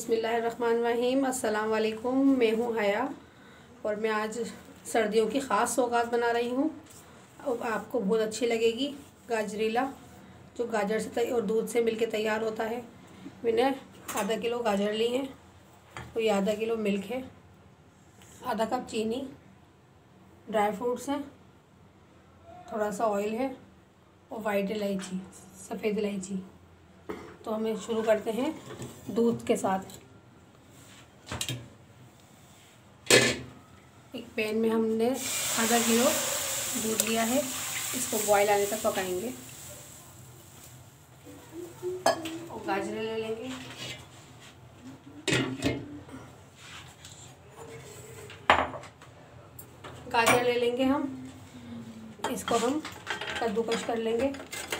बिस्मिल्लाहिर्रहमानिर्रहीम। अस्सलाम वालेकुम। मैं हूँ हया और मैं आज सर्दियों की ख़ास सौगात बना रही हूँ। अब आपको बहुत अच्छी लगेगी। गाजरीला जो गाजर से और दूध से मिलके तैयार होता है। मैंने आधा किलो गाजर ली हैं और ये आधा किलो मिल्क है, आधा कप चीनी, ड्राई फ्रूट्स हैं, थोड़ा सा ऑयल है और वाइट इलायची, सफ़ेद इलायची। तो हमें शुरू करते हैं दूध के साथ। एक पैन में हमने आधा किलो दूध लिया है, इसको बॉयल आने तक पकाएंगे। और गाजरें ले लेंगे, गाजर ले लेंगे हम, इसको हम कद्दूकस कर लेंगे।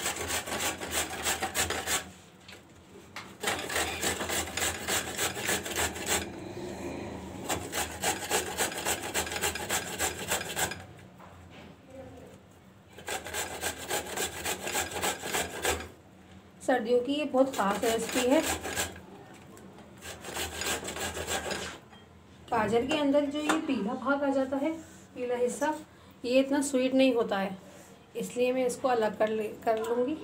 सर्दियों की ये बहुत ख़ास रेसिपी है। गाजर के अंदर जो ये पीला भाग आ जाता है, पीला हिस्सा, ये इतना स्वीट नहीं होता है, इसलिए मैं इसको अलग कर लूँगी।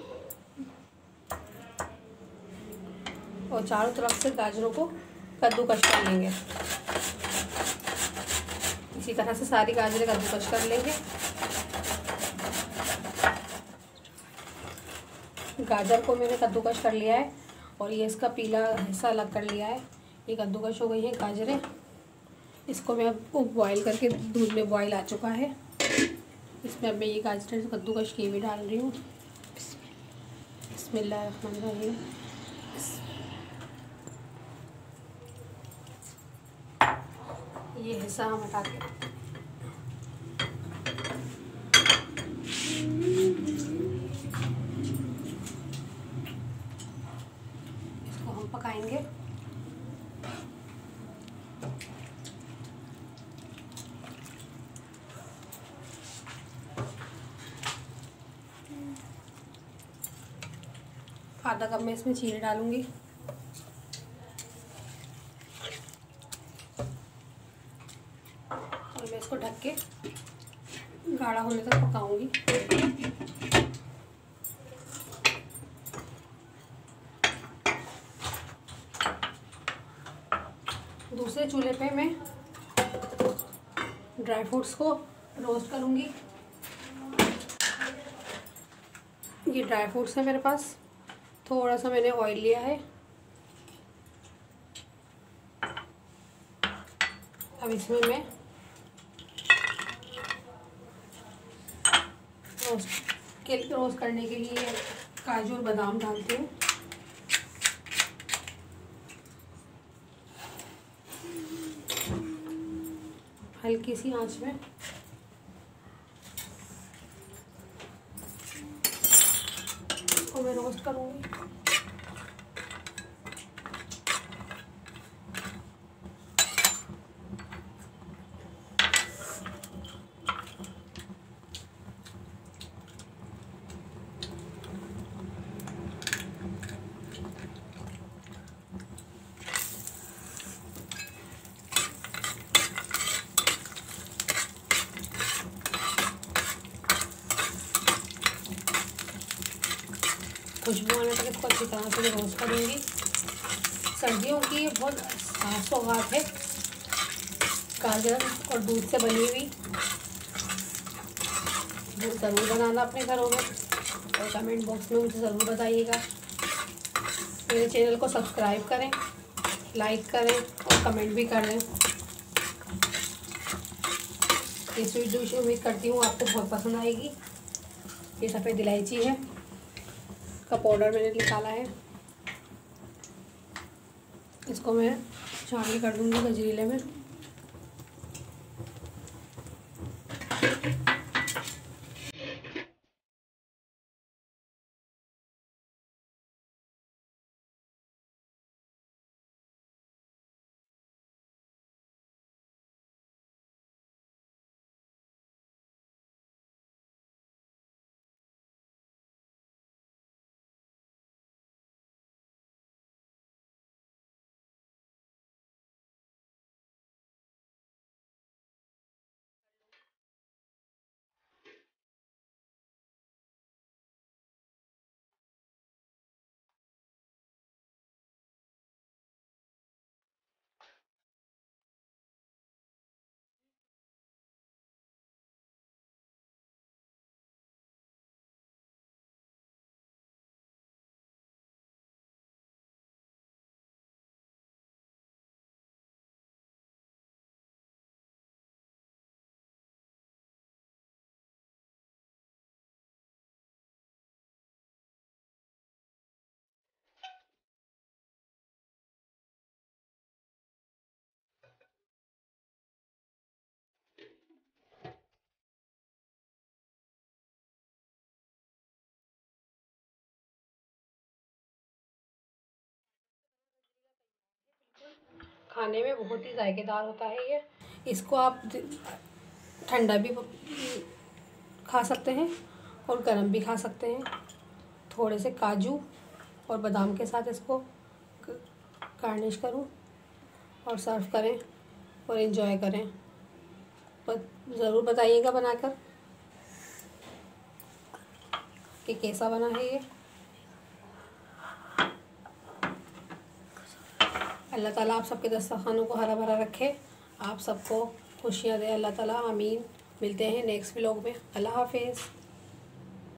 और चारों तरफ से गाजरों को कद्दूकस कर लेंगे। इसी तरह से सारी गाजरें कद्दूकस कर लेंगे। गाजर को मैंने कद्दूकस कर लिया है और ये इसका पीला हिस्सा अलग कर लिया है। ये कद्दूकस हो गई हैं गाजरें। इसको मैं अब बॉईल करके, दूध में बॉईल आ चुका है, इसमें अब मैं ये गाजरें कद्दूकस की भी डाल रही हूँ। बिस्मिल्लाहिर्रहमानिर्रहीम। ये हिस्सा हम हटा के इसको हम पकाएंगे। आधा कप मैं इसमें चीनी डालूंगी। और मैं इसको ढक के गाढ़ा होने तक पकाऊंगी। दूसरे चूल्हे पे मैं ड्राई फ्रूट्स को रोस्ट करूंगी। ये ड्राई फ्रूट्स है मेरे पास, थोड़ा सा मैंने ऑयल लिया है। अब इसमें मैं रोस्ट करने के लिए काजू और बादाम डालती हूँ। हल्की सी आंच में इसको मैं रोस्ट करूँगी। खुशबू आने तक इसको अच्छी तरह से रोस्ट करूँगी। सर्दियों की ये बहुत खास सौगात है, गाजर और दूध से बनी हुई। ज़रूर बनाना अपने घरों में और कमेंट बॉक्स में मुझे ज़रूर बताइएगा। मेरे चैनल को सब्सक्राइब करें, लाइक करें और कमेंट भी करें। ये स्वीट डिश उम्मीद करती हूँ आपको बहुत पसंद आएगी। ये सफ़ेद इलायची है का पाउडर मैंने निकाला है, इसको मैं शामिल कर दूँगी गजरीले में। खाने में बहुत ही जायकेदार होता है ये। इसको आप ठंडा भी खा सकते हैं और गरम भी खा सकते हैं। थोड़े से काजू और बादाम के साथ इसको गार्निश करूं और सर्व करें और एंजॉय करें। ज़रूर बताइएगा बनाकर कि कैसा बना है ये। अल्लाह ताला आप सबके दस्तरखानों को हरा भरा रखे, आप सबको खुशियाँ दे अल्लाह ताला, आमीन। मिलते हैं नेक्स्ट व्लॉग में। अल्लाह हाफिज़।